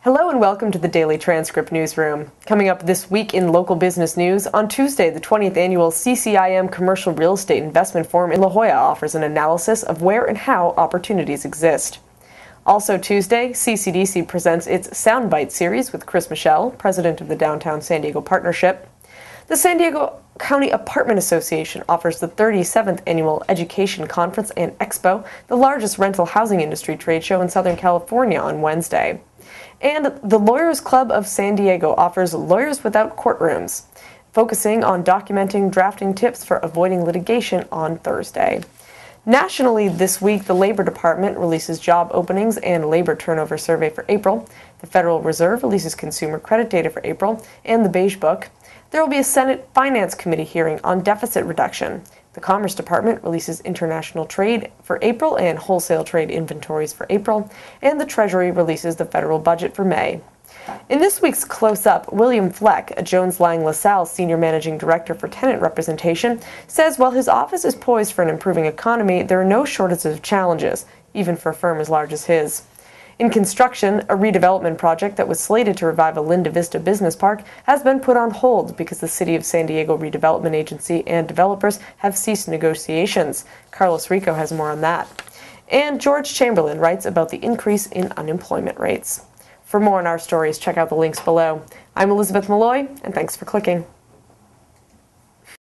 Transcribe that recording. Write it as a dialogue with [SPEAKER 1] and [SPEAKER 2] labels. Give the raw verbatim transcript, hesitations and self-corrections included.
[SPEAKER 1] Hello and welcome to the Daily Transcript Newsroom. Coming up this week in local business news, on Tuesday, the twentieth annual C C I M Commercial Real Estate Investment Forum in La Jolla offers an analysis of where and how opportunities exist. Also Tuesday, C C D C presents its Soundbite series with Chris Michel, president of the Downtown San Diego Partnership. The San Diego County Apartment Association offers the thirty-seventh Annual Education Conference and Expo, the largest rental housing industry trade show in Southern California, on Wednesday. And the Lawyers Club of San Diego offers Lawyers Without Courtrooms, focusing on documenting drafting tips for avoiding litigation on Thursday. Nationally this week, the Labor Department releases job openings and labor turnover survey for April. The Federal Reserve releases consumer credit data for April and the Beige Book. There will be a Senate Finance Committee hearing on deficit reduction. The Commerce Department releases international trade for April and wholesale trade inventories for April, and the Treasury releases the federal budget for May. In this week's Close-Up, William Fleck, a Jones Lang LaSalle Senior Managing Director for Tenant Representation, says while his office is poised for an improving economy, there are no shortages of challenges, even for a firm as large as his. In construction, a redevelopment project that was slated to revive a Linda Vista business park has been put on hold because the City of San Diego Redevelopment Agency and developers have ceased negotiations. Carlos Rico has more on that. And George Chamberlain writes about the increase in unemployment rates. For more on our stories, check out the links below. I'm Elizabeth Malloy, and thanks for clicking.